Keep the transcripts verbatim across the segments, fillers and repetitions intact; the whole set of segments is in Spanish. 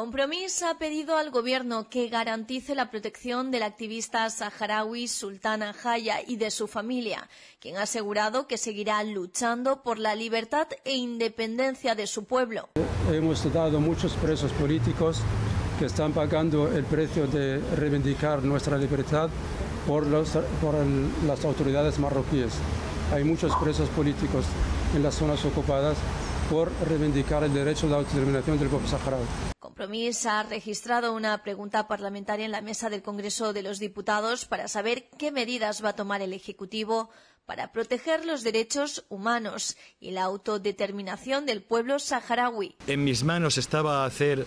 Compromís ha pedido al gobierno que garantice la protección del activista saharaui Sultan Jaya y de su familia, quien ha asegurado que seguirá luchando por la libertad e independencia de su pueblo. Hemos dado muchos presos políticos que están pagando el precio de reivindicar nuestra libertad por, los, por el, las autoridades marroquíes. Hay muchos presos políticos en las zonas ocupadas por reivindicar el derecho de autodeterminación del pueblo saharaui. Compromís ha registrado una pregunta parlamentaria en la mesa del Congreso de los Diputados para saber qué medidas va a tomar el Ejecutivo para proteger los derechos humanos y la autodeterminación del pueblo saharaui. En mis manos estaba hacer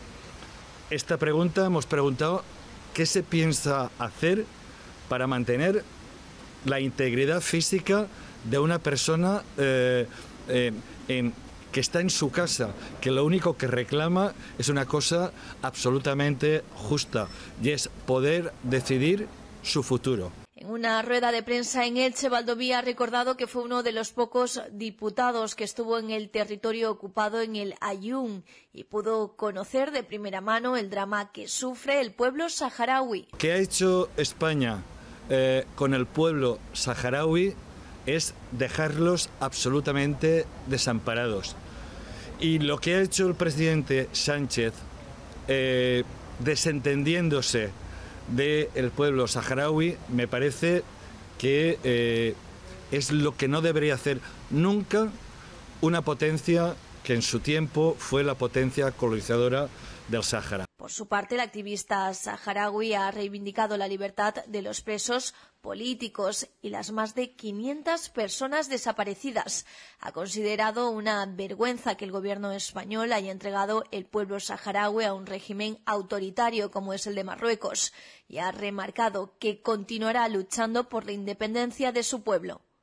esta pregunta. Hemos preguntado qué se piensa hacer para mantener la integridad física de una persona eh, eh, en que está en su casa, que lo único que reclama es una cosa absolutamente justa, y es poder decidir su futuro. En una rueda de prensa en Elche, Baldoví ha recordado que fue uno de los pocos diputados que estuvo en el territorio ocupado en el Aaiún y pudo conocer de primera mano el drama que sufre el pueblo saharaui. ¿Qué ha hecho España eh, con el pueblo saharaui? Es dejarlos absolutamente desamparados. Y lo que ha hecho el presidente Sánchez, eh, desentendiéndose del pueblo saharaui, me parece que eh, es lo que no debería hacer nunca una potencia que en su tiempo fue la potencia colonizadora del Sáhara. Por su parte, el activista saharaui ha reivindicado la libertad de los presos políticos y las más de quinientas personas desaparecidas. Ha considerado una vergüenza que el gobierno español haya entregado el pueblo saharaui a un régimen autoritario como es el de Marruecos y ha remarcado que continuará luchando por la independencia de su pueblo.